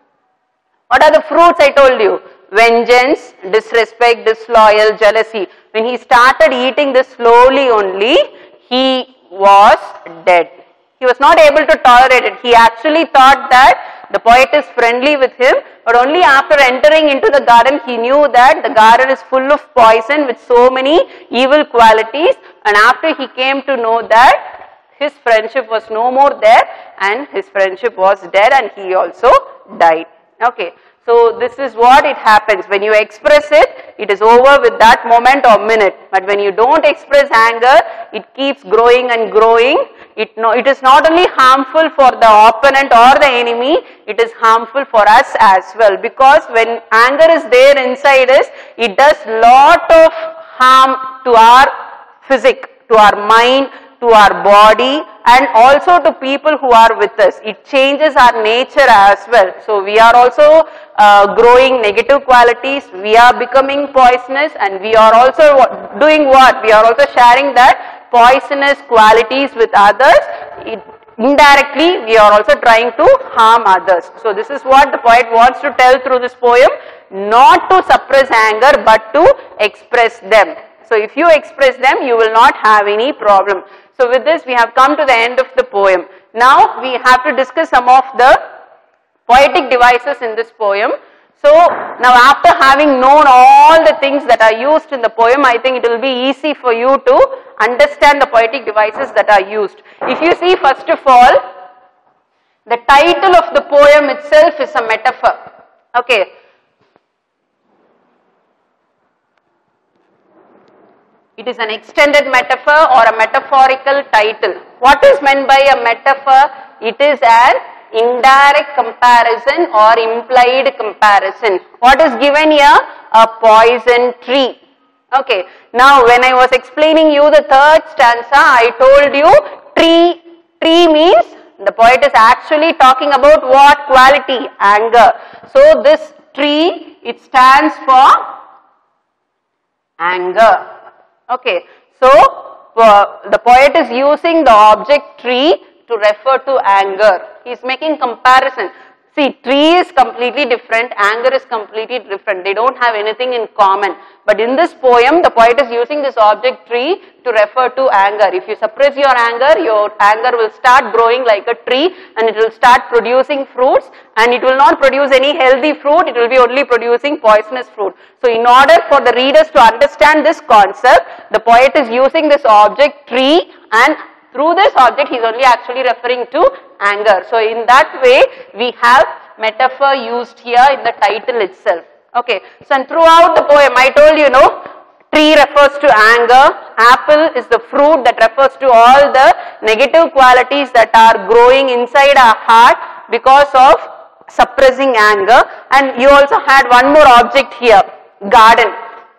[SPEAKER 1] What are the fruits I told you? Vengeance, disrespect, disloyal, jealousy. When he started eating this slowly only, he was dead. He was not able to tolerate it. He actually thought that the poet is friendly with him, but only after entering into the garden he knew that the garden is full of poison with so many evil qualities, and after he came to know that his friendship was no more there and his friendship was dead and he also died. Okay. So this is what it happens. When you express it, it is over with that moment or minute. But when you don't express anger, it keeps growing and growing. It, no, it is not only harmful for the opponent or the enemy, it is harmful for us as well. Because when anger is there inside us, it does lot of harm to our physique, to our mind, to our body, and also to people who are with us. It changes our nature as well. So we are also uh, growing negative qualities, we are becoming poisonous, and we are also doing what? We are also sharing that poisonous qualities with others. It, indirectly, we are also trying to harm others. So this is what the poet wants to tell through this poem, not to suppress anger but to express them. So if you express them, you will not have any problem. So with this, we have come to the end of the poem. Now we have to discuss some of the poetic devices in this poem. So now after having known all the things that are used in the poem, I think it will be easy for you to understand the poetic devices that are used. If you see, first of all, the title of the poem itself is a metaphor. Okay. It is an extended metaphor or a metaphorical title. What is meant by a metaphor? It is an indirect comparison or implied comparison. What is given here? A poison tree. Okay, now when I was explaining you the third stanza, I told you tree, tree means the poet is actually talking about what quality? Anger. So this tree, it stands for anger. Okay, so uh, the poet is using the object tree to refer to anger. He is making comparison. See, tree is completely different, anger is completely different. They don't have anything in common. But in this poem, the poet is using this object tree to refer to anger. If you suppress your anger, your anger will start growing like a tree and it will start producing fruits, and it will not produce any healthy fruit, it will be only producing poisonous fruit. So in order for the readers to understand this concept, the poet is using this object tree, and through this object he is only actually referring to anger. So in that way we have metaphor used here in the title itself. Okay, so and throughout the poem I told you, know, tree refers to anger, apple is the fruit that refers to all the negative qualities that are growing inside our heart because of suppressing anger. And you also had one more object here, garden.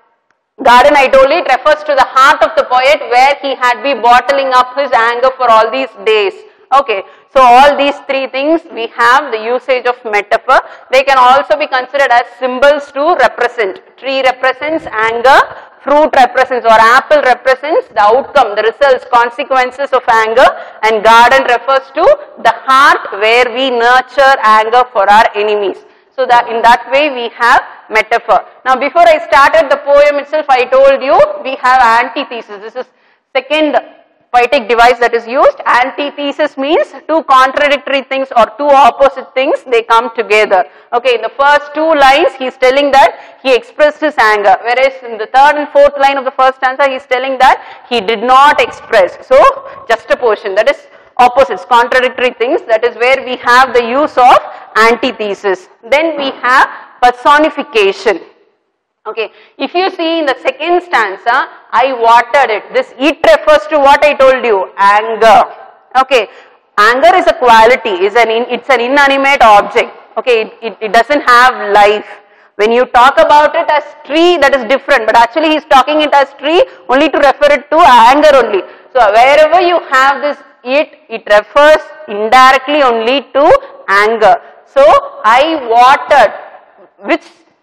[SPEAKER 1] Garden, I told you, it refers to the heart of the poet where he had been bottling up his anger for all these days. Okay, so all these three things we have the usage of metaphor. They can also be considered as symbols to represent. Tree represents anger, fruit represents or apple represents the outcome, the results, consequences of anger, and garden refers to the heart where we nurture anger for our enemies. So that in that way we have metaphor. Now before I started the poem itself, I told you we have antithesis. This is second poetic device that is used. Antithesis means two contradictory things or two opposite things, they come together. Okay, in the first two lines he is telling that he expressed his anger, whereas in the third and fourth line of the first stanza he is telling that he did not express. So juxtaposition, that is opposites, contradictory things, that is where we have the use of antithesis. Then we have personification. Okay, if you see in the second stanza, I watered it. This it refers to what I told you, anger. Okay, anger is a quality, is an in, it's an inanimate object. Okay, it, it, it doesn't have life. When you talk about it as tree, that is different, but actually he is talking it as tree only to refer it to anger only. So wherever you have this it, it refers indirectly only to anger. So I watered, which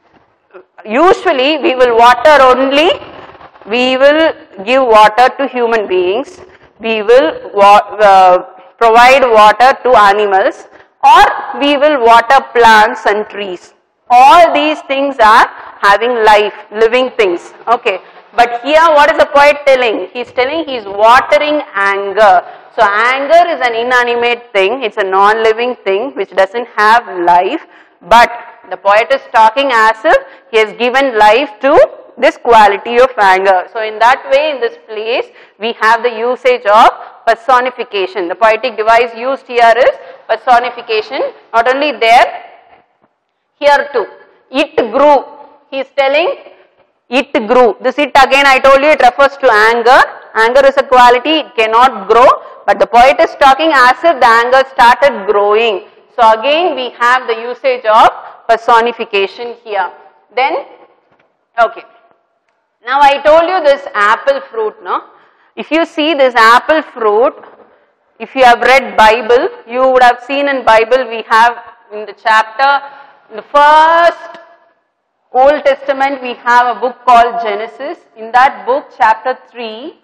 [SPEAKER 1] usually we will water only, we will give water to human beings, we will wa uh, provide water to animals, or we will water plants and trees. All these things are having life, living things. Okay, but here what is the poet telling? He is telling he is watering anger. So anger is an inanimate thing, it's a non-living thing which doesn't have life, but the poet is talking as if he has given life to this quality of anger. So in that way, in this place, we have the usage of personification. The poetic device used here is personification. Not only there, here too. It grew. He is telling it grew. This it again I told you it refers to anger. Anger is a quality, it cannot grow. But the poet is talking as if the anger started growing. So again we have the usage of personification here. Then, okay. Now I told you this apple fruit, no? If you see this apple fruit, if you have read Bible, you would have seen in Bible we have in the chapter, in the first Old Testament we have a book called Genesis. In that book, chapter three,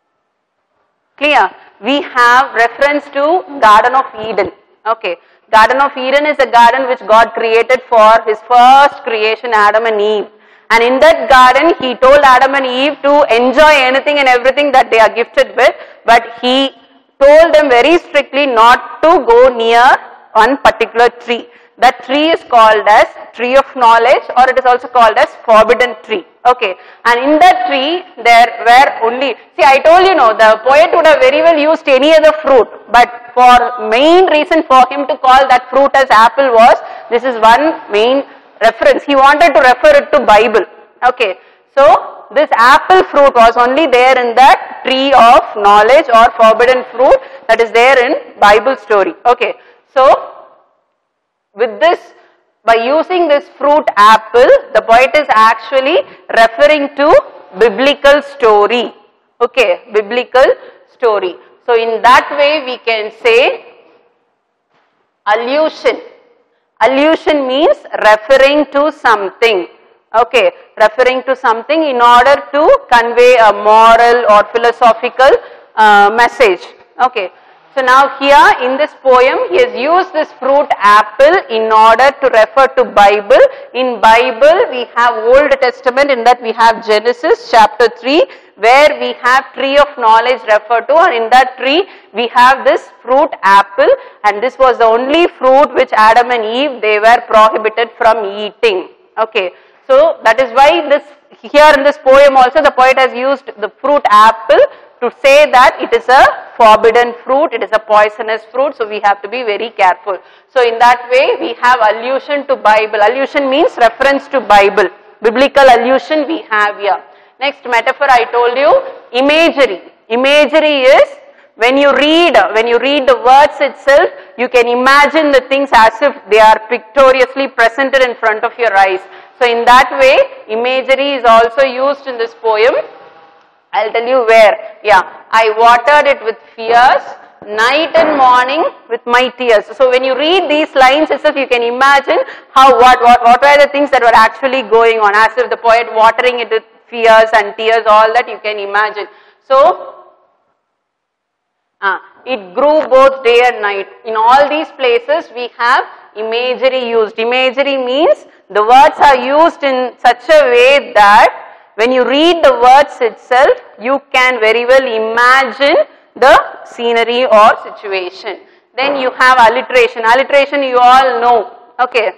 [SPEAKER 1] clear, we have reference to Garden of Eden. Okay, Garden of Eden is a garden which God created for his first creation, Adam and Eve. And in that garden, he told Adam and Eve to enjoy anything and everything that they are gifted with, but he told them very strictly not to go near one particular tree. That tree is called as tree of knowledge, or it is also called as forbidden tree. Okay, and in that tree there were only, see I told you no, the poet would have very well used any other fruit, but for main reason for him to call that fruit as apple was, this is one main reference, he wanted to refer it to Bible. Okay, so this apple fruit was only there in that tree of knowledge or forbidden fruit that is there in Bible story. Okay, so with this, by using this fruit apple, the poet is actually referring to biblical story. Okay, biblical story. So in that way we can say allusion. Allusion means referring to something. Okay, referring to something in order to convey a moral or philosophical uh, message. Okay, so now here in this poem he has used this fruit apple in order to refer to Bible. In Bible we have Old Testament, in that we have Genesis chapter three, where we have tree of knowledge referred to, and in that tree we have this fruit apple, and this was the only fruit which Adam and Eve, they were prohibited from eating. Okay, so that is why this here in this poem also the poet has used the fruit apple to say that it is a forbidden fruit, it is a poisonous fruit, so we have to be very careful. So in that way we have allusion to Bible. Allusion means reference to Bible. Biblical allusion we have here. Next metaphor I told you, imagery. Imagery is when you read, when you read the words itself, you can imagine the things as if they are pictoriously presented in front of your eyes. So in that way, imagery is also used in this poem. I'll tell you where. Yeah, I watered it with fears, night and morning with my tears. So when you read these lines itself, you can imagine how, what, what, what were the things that were actually going on, as if the poet watering it with fears and tears, all that you can imagine. So, uh, it grew both day and night. In all these places, we have imagery used. Imagery means the words are used in such a way that when you read the words itself, you can very well imagine the scenery or situation. Then you have alliteration. Alliteration you all know. Okay.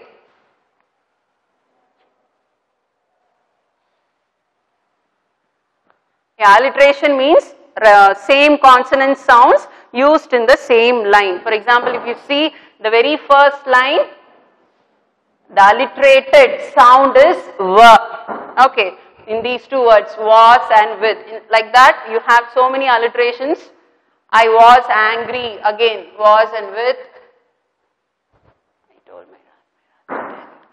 [SPEAKER 1] Yeah, alliteration means uh, same consonant sounds used in the same line. For example, if you see the very first line, the alliterated sound is v. Okay, in these two words, was and with. In, like that, you have so many alliterations. I was angry, again, was and with. I told my God.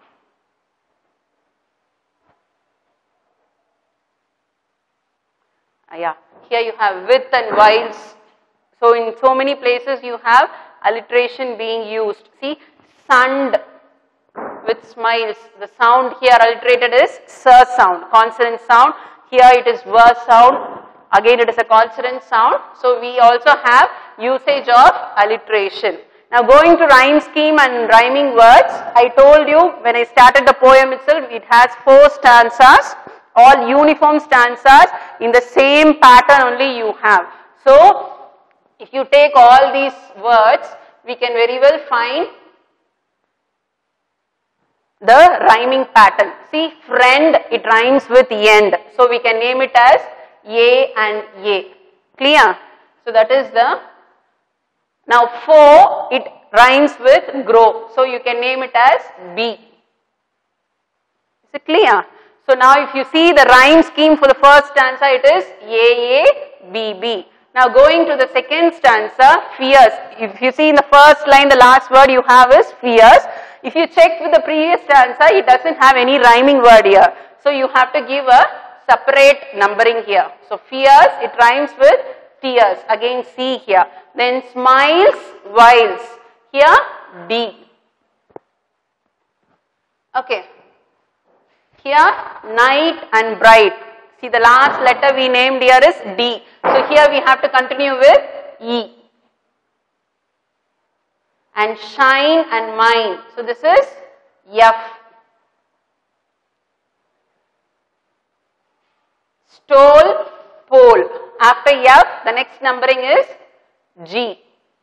[SPEAKER 1] Yeah, here you have with and whiles. So in so many places you have alliteration being used. See, sunned with smiles. The sound here alliterated is sir sound, consonant sound. Here it is ver sound. Again it is a consonant sound. So we also have usage of alliteration. Now going to rhyme scheme and rhyming words, I told you when I started the poem itself, it has four stanzas. All uniform stanzas in the same pattern only you have. So, if you take all these words, we can very well find the rhyming pattern. See, friend, it rhymes with end. So, we can name it as A and A. Clear? So, that is the, now four, it rhymes with grow. So, you can name it as B. Is it clear? So now if you see the rhyme scheme for the first stanza, it is A A B B. Now going to the second stanza, fierce. If you see in the first line, the last word you have is fierce. If you check with the previous stanza, it doesn't have any rhyming word here. So you have to give a separate numbering here. So fierce, it rhymes with tears. Again C here. Then smiles, whiles. Here D. Okay. Here, night and bright. See, the last letter we named here is D. So here we have to continue with E. And shine and mine. So this is F. Stole, pole. After F, the next numbering is G.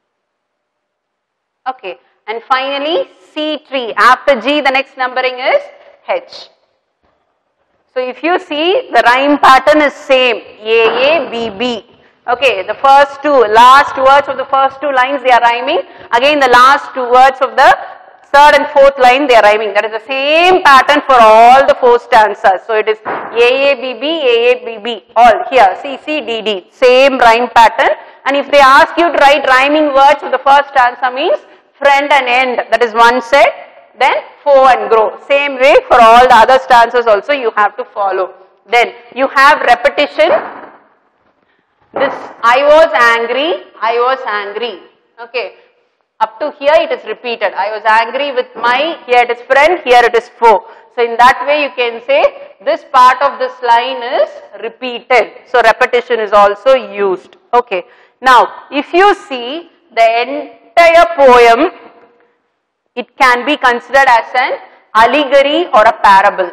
[SPEAKER 1] Okay. And finally, C tree. After G, the next numbering is H. So if you see, the rhyme pattern is same, A A B B. Okay, the first two, last words of the first two lines they are rhyming. Again the last two words of the third and fourth line they are rhyming. That is the same pattern for all the four stanzas. So it is A A B B, A A B B, all here, C C D D, same rhyme pattern. And if they ask you to write rhyming words of the first stanza means friend and end, that is one set. Then foe and grow. Same way for all the other stanzas also you have to follow. Then you have repetition. This, I was angry, I was angry. Okay. Up to here it is repeated. I was angry with my, here it is friend, here it is foe. So in that way you can say this part of this line is repeated. So repetition is also used. Okay. Now if you see the entire poem, it can be considered as an allegory or a parable.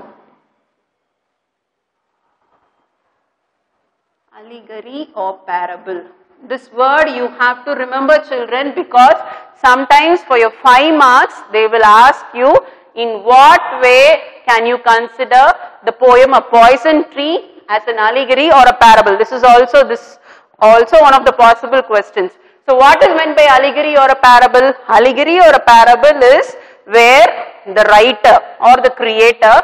[SPEAKER 1] Allegory or parable. This word you have to remember, children, because sometimes for your five marks they will ask you in what way can you consider the poem a poison tree as an allegory or a parable. This is also this also one of the possible questions. So what is meant by allegory or a parable? Allegory or a parable is where the writer or the creator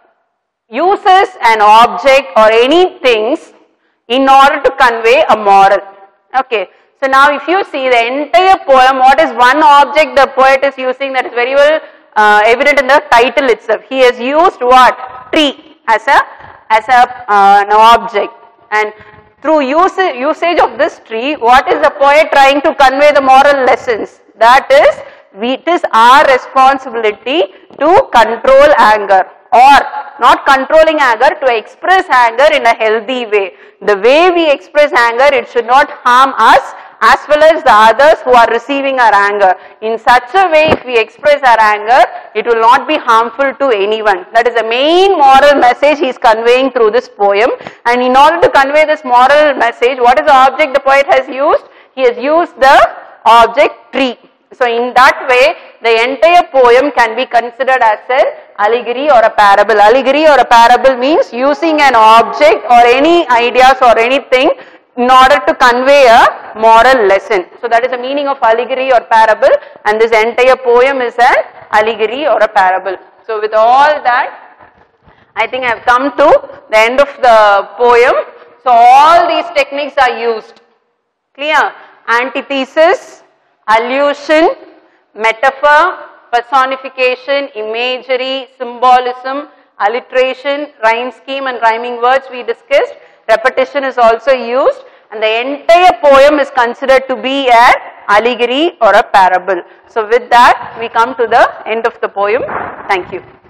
[SPEAKER 1] uses an object or any things in order to convey a moral. Okay. So now if you see the entire poem, what is one object the poet is using that is very well uh, evident in the title itself. He has used what? Tree as a as a uh, an object, and through use, usage of this tree, what is the poet trying to convey the moral lessons? That is, we, it is our responsibility to control anger, or not controlling anger, to express anger in a healthy way. The way we express anger, it should not harm us as well as the others who are receiving our anger. In such a way, if we express our anger, it will not be harmful to anyone. That is the main moral message he is conveying through this poem. And in order to convey this moral message, what is the object the poet has used? He has used the object tree. So in that way, the entire poem can be considered as an allegory or a parable. Allegory or a parable means using an object or any ideas or anything in order to convey a moral lesson. So that is the meaning of allegory or parable, and this entire poem is an allegory or a parable. So with all that, I think I have come to the end of the poem. So all these techniques are used. Clear? Antithesis, allusion, metaphor, personification, imagery, symbolism, alliteration, rhyme scheme and rhyming words we discussed. Repetition is also used, and the entire poem is considered to be an allegory or a parable. So with that, we come to the end of the poem. Thank you.